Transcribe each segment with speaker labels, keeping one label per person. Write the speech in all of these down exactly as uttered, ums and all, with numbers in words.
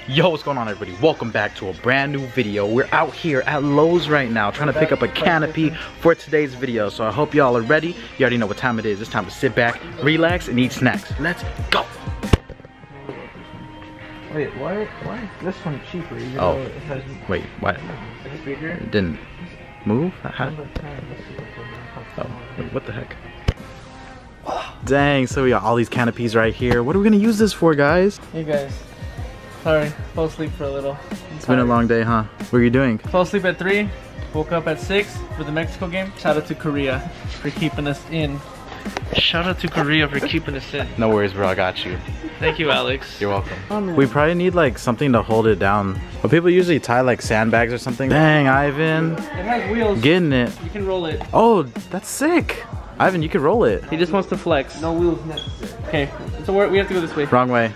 Speaker 1: Yo, what's going on, everybody? Welcome back to a brand new video. We're out here at Lowe's right now trying to pick up a canopy for today's video. So I hope y'all are ready. You already know what time it is. It's time to sit back, relax, and eat snacks. Let's go.
Speaker 2: Wait, why, why is this one cheaper? Even
Speaker 1: Oh,
Speaker 2: though it has,
Speaker 1: wait, what?
Speaker 2: it's bigger?
Speaker 1: It didn't move? How? Oh, wait, what the heck? Dang, so we got all these canopies right here. What are we gonna use this for, guys?
Speaker 2: Hey guys, sorry, fell asleep for a little. I'm
Speaker 1: It's been a long day, huh? What are you doing?
Speaker 2: Fell asleep at three, woke up at six for the Mexico game. Shout out to Korea for keeping us in. Shout out to Korea for keeping us in.
Speaker 1: No worries, bro, I got you.
Speaker 2: Thank you, Alex.
Speaker 1: You're welcome. We probably need like something to hold it down. But people usually tie like sandbags or something. Dang, Ivan.
Speaker 2: It has wheels.
Speaker 1: Getting it.
Speaker 2: You can roll it.
Speaker 1: Oh, that's sick. Ivan, you can roll it.
Speaker 2: He just wants to flex. No wheels necessary. Okay, so we're, we have to go this way.
Speaker 1: Wrong way.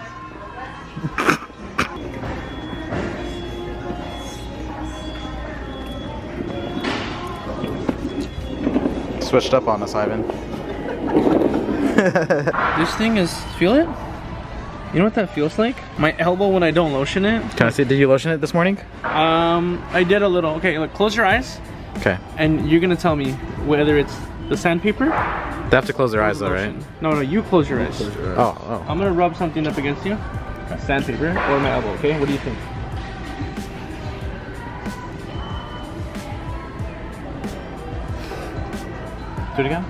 Speaker 1: Switched up on us, Ivan.
Speaker 2: This thing is, feel it? You know what that feels like? My elbow when I don't lotion it.
Speaker 1: Can I see, did you lotion it this morning?
Speaker 2: Um, I did a little. Okay, look, close your eyes.
Speaker 1: Okay.
Speaker 2: And you're gonna tell me whether it's the sandpaper.
Speaker 1: They have to close their eyes though, right?
Speaker 2: No, no, you close your eyes.
Speaker 1: Oh, oh.
Speaker 2: I'm gonna rub something up against you. Sandpaper or my elbow, okay? What do you think?
Speaker 1: Do it again.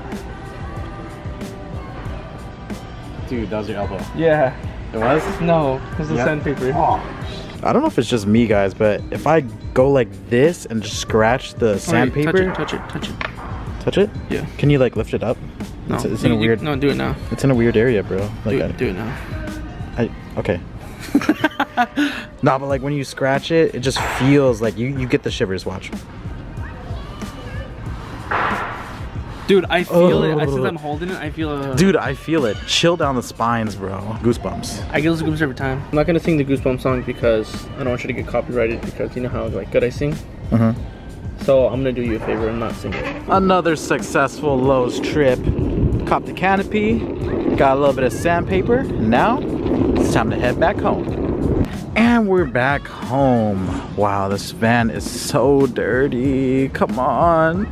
Speaker 1: Dude, that was your elbow.
Speaker 2: Yeah.
Speaker 1: It was?
Speaker 2: No, it's the
Speaker 1: Yep.
Speaker 2: sandpaper.
Speaker 1: Oh. I don't know if it's just me, guys, but if I go like this and just scratch the sandpaper,
Speaker 2: touch it, touch it, touch it.
Speaker 1: touch it?
Speaker 2: Yeah.
Speaker 1: Can you like lift it up?
Speaker 2: No,
Speaker 1: It's, it's
Speaker 2: you,
Speaker 1: in a
Speaker 2: you-
Speaker 1: weird.
Speaker 2: no, do it now.
Speaker 1: It's in a weird area, bro. Like,
Speaker 2: Do
Speaker 1: I,
Speaker 2: it, do it now.
Speaker 1: I okay. Nah, but like when you scratch it, it just feels like you you get the shivers. Watch.
Speaker 2: Dude, I feel it. I
Speaker 1: Oh.
Speaker 2: since I'm holding it, I feel a.
Speaker 1: Dude, I feel it. Chill down the spines, bro. Goosebumps.
Speaker 2: I get those goosebumps every time. I'm not gonna sing the Goosebumps song because I don't want you to get copyrighted because you know how like good I sing.
Speaker 1: Uh-huh.
Speaker 2: So I'm gonna do you a favor and not sing it.
Speaker 1: Another successful Lowe's trip. Copped the canopy, got a little bit of sandpaper. Now it's time to head back home. And we're back home. Wow, this van is so dirty. Come on.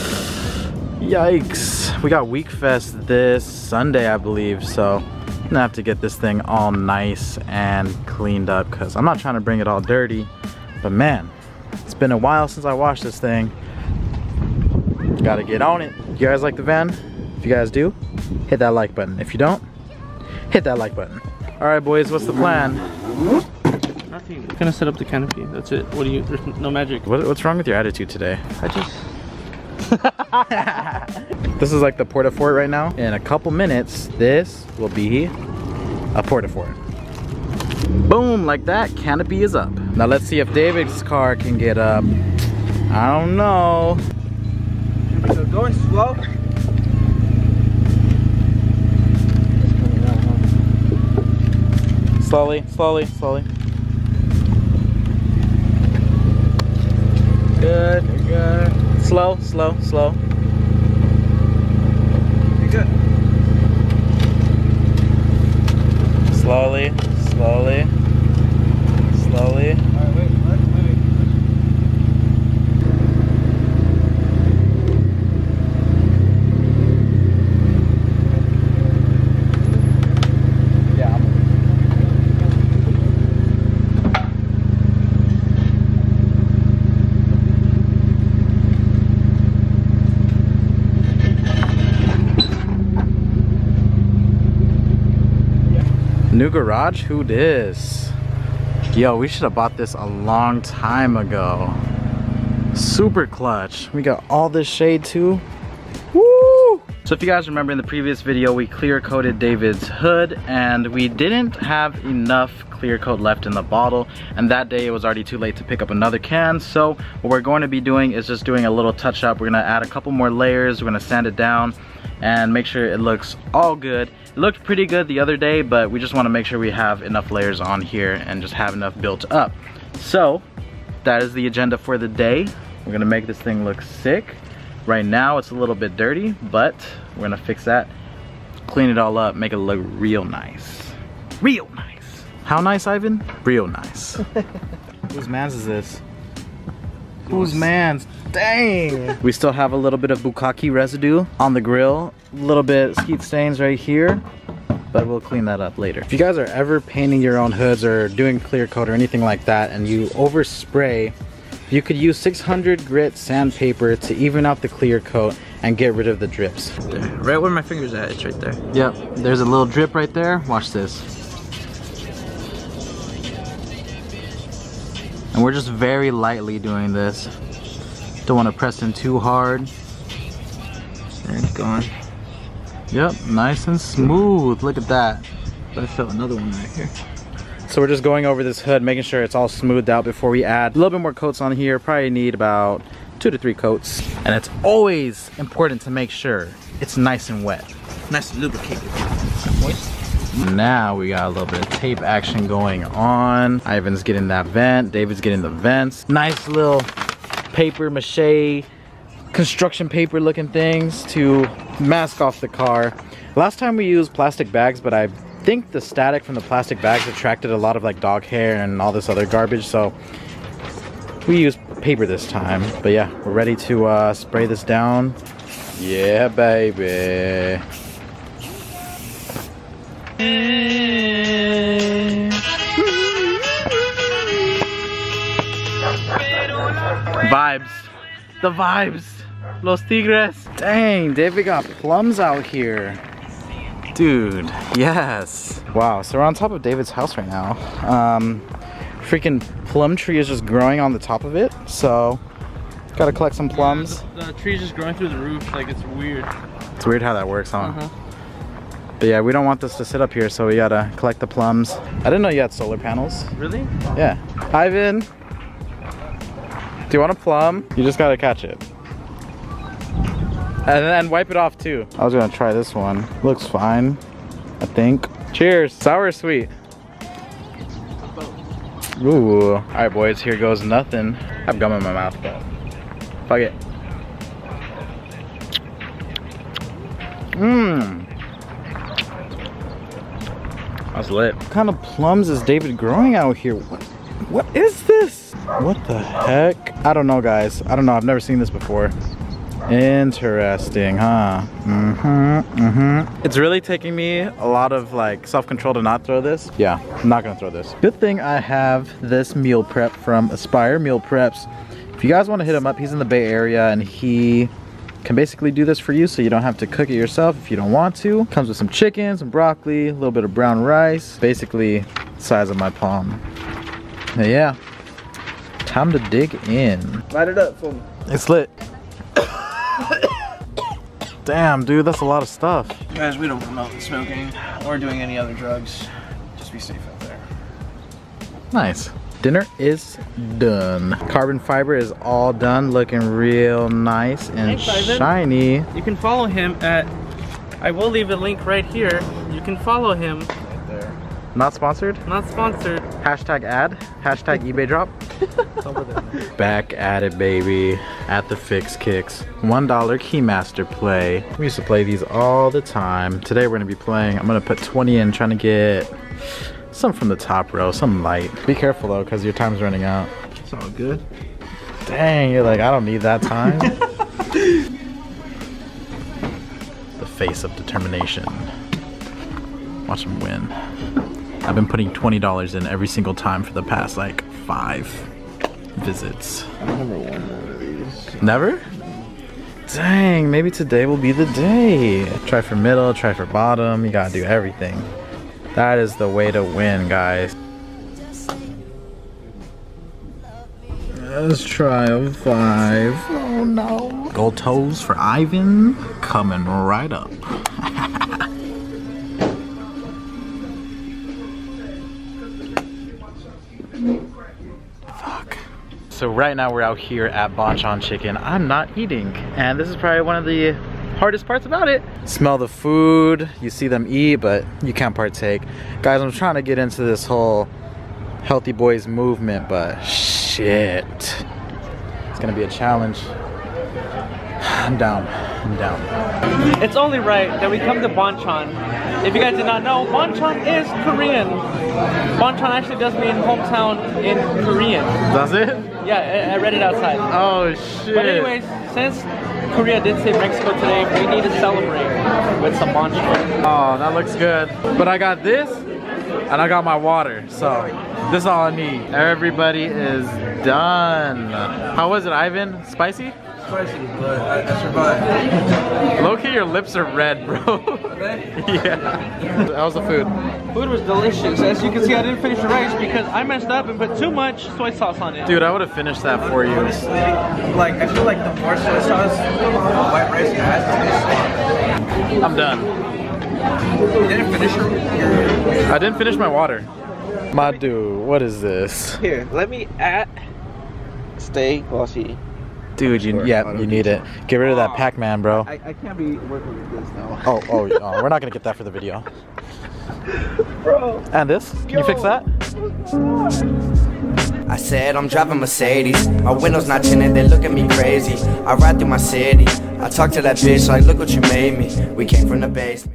Speaker 1: Yikes. We got Week Fest this Sunday, I believe, so I'm gonna have to get this thing all nice and cleaned up because I'm not trying to bring it all dirty. But man, it's been a while since I washed this thing. Gotta get on it. You guys like the van? If you guys do, hit that like button. If you don't, hit that like button. All right, boys, what's the plan?
Speaker 2: Nothing. I'm gonna set up the canopy. That's it. What do you? There's no magic.
Speaker 1: What, what's wrong with your attitude today?
Speaker 2: I just.
Speaker 1: This is like the porta-fort right now. In a couple minutes, this will be a porta-fort. Boom, like that, canopy is up. Now let's see if David's car can get up. I don't know.
Speaker 2: So going slow.
Speaker 1: Slowly, slowly, slowly. Good, you're good. Slow, slow, slow.
Speaker 2: You're good.
Speaker 1: Slowly, slowly, slowly.
Speaker 2: Alright, wait, wait, wait.
Speaker 1: Yeah. New garage? Who dis? Yo, we should have bought this a long time ago. Super clutch. We got all this shade too. Woo! So if you guys remember in the previous video, we clear coated David's hood and we didn't have enough clear coat left in the bottle, and that day it was already too late to pick up another can. So what we're going to be doing is just doing a little touch up. We're gonna add a couple more layers, we're gonna sand it down and make sure it looks all good. It looked pretty good the other day, but we just want to make sure we have enough layers on here and just have enough built up. So that is the agenda for the day. We're gonna make this thing look sick. Right now it's a little bit dirty, but we're gonna fix that, clean it all up, make it look real nice. Real nice. How nice, Ivan? Real nice. Whose man's is this? Whose man's? Dang! We still have a little bit of bukkake residue on the grill. A little bit skeet stains right here, but we'll clean that up later. If you guys are ever painting your own hoods or doing clear coat or anything like that and you overspray, you could use six hundred grit sandpaper to even out the clear coat and get rid of the drips.
Speaker 2: There. Right where my finger's at, it's right there.
Speaker 1: Yep, there's a little drip right there. Watch this. And we're just very lightly doing this. Don't want to press in too hard.
Speaker 2: There, it's gone.
Speaker 1: Yep, nice and smooth. Look at that.
Speaker 2: I felt another one right here.
Speaker 1: So we're just going over this hood, making sure it's all smoothed out before we add a little bit more coats on here. Probably need about two to three coats. And it's always important to make sure it's nice and wet.
Speaker 2: Nice and lubricated. Moist.
Speaker 1: Now we got a little bit of tape action going on. Ivan's getting that vent, David's getting the vents. Nice little paper mache, construction paper looking things to mask off the car. Last time we used plastic bags, but I think the static from the plastic bags attracted a lot of like dog hair and all this other garbage, so we used paper this time. But yeah, we're ready to uh, spray this down. Yeah, baby. Vibes. The vibes. Los Tigres. Dang, David got plums out here. Dude, yes. Wow, so we're on top of David's house right now. Um, freaking plum tree is just growing on the top of it, so gotta collect some plums.
Speaker 2: Yeah, the, the tree's just growing through the roof, like it's weird.
Speaker 1: It's weird how that works, huh?
Speaker 2: Uh-huh.
Speaker 1: But yeah, we don't want this to sit up here, so we gotta collect the plums. I didn't know you had solar panels.
Speaker 2: Really?
Speaker 1: Yeah. Ivan, do you want a plum? You just gotta catch it. And then wipe it off too. I was gonna try this one. Looks fine, I think. Cheers. Sour or sweet? Ooh. All right, boys, here goes nothing. I have gum in my mouth, but fuck it. Mmm. That's lit. What kind of plums is David growing out here? What, what is this? What the heck? I don't know, guys. I don't know. I've never seen this before. Interesting, huh? Mm-hmm, mm-hmm. It's really taking me a lot of like self-control to not throw this. Yeah, I'm not gonna throw this. Good thing I have this meal prep from Aspire Meal Preps. If you guys want to hit him up, he's in the Bay Area and he can basically do this for you, so you don't have to cook it yourself if you don't want to. Comes with some chicken, some broccoli, a little bit of brown rice, basically the size of my palm. But yeah, time to dig in.
Speaker 2: Light it up for me.
Speaker 1: It's lit. Damn, dude, that's a lot of stuff.
Speaker 2: Guys, we don't promote smoking or doing any other drugs. Just be safe out there.
Speaker 1: Nice. Dinner is done. Carbon fiber is all done, looking real nice and
Speaker 2: Thanks,
Speaker 1: shiny.
Speaker 2: You can follow him at, I will leave a link right here. You can follow him.
Speaker 1: Right there. Not sponsored?
Speaker 2: Not sponsored.
Speaker 1: Hashtag ad, hashtag eBay drop. Back at it, baby. At the Fix Kicks. one dollar Keymaster play. We used to play these all the time. Today we're gonna be playing, I'm gonna put twenty in, trying to get some from the top row, some light. Be careful though, because your time's running out.
Speaker 2: It's all good.
Speaker 1: Dang, you're like, I don't need that time. The face of determination. Watch him win. I've been putting twenty dollars in every single time for the past like five visits.
Speaker 2: I've never won one of these.
Speaker 1: Never? Dang, maybe today will be the day. Try for middle, try for bottom. You gotta do everything. That is the way to win, guys. Let's try a five. Oh no. Gold toes for Ivan. Coming right up. Fuck. So right now we're out here at Bonchon Chicken. I'm not eating, and this is probably one of the hardest parts about it. Smell the food, you see them eat, but you can't partake. Guys, I'm trying to get into this whole healthy boys movement, but shit. It's gonna be a challenge. I'm down, I'm down.
Speaker 2: It's only right that we come to Bonchon. If you guys did not know, Bonchon is Korean. Bonchon actually does mean hometown in Korean.
Speaker 1: Does it?
Speaker 2: Yeah, I, I read it outside.
Speaker 1: Oh shit.
Speaker 2: But anyways, since Korea did say Mexico today, we need to celebrate with some bonchon.
Speaker 1: Oh, that looks good. But I got this, and I got my water, so this is all I need. Everybody is done. How was it, Ivan? Spicy?
Speaker 3: Spicy, but I, I survived.
Speaker 1: Low-key, your lips are red, bro. Yeah. How was the food?
Speaker 2: Food was delicious. As you can see, I didn't finish the rice because I messed up and put too much soy sauce on it.
Speaker 1: Dude, I would have finished that for you.
Speaker 3: Honestly, like I feel like the more soy sauce white rice has,
Speaker 1: I'm done.
Speaker 3: you didn't finish your, your...
Speaker 1: I didn't finish my water. Madu, what is this?
Speaker 2: Here, let me at stay glossy.
Speaker 1: Dude, you, yeah, you need it. Get rid of that Pac-Man, bro.
Speaker 3: I, I can't be working with this now.
Speaker 1: Oh, oh, oh, we're not gonna get that for the video.
Speaker 3: Bro.
Speaker 1: And this? Can you fix that?
Speaker 4: I said I'm driving Mercedes. My windows not tinted, they look at me crazy. I ride through my city. I talk to that bitch like, look what you made me. We came from the basement.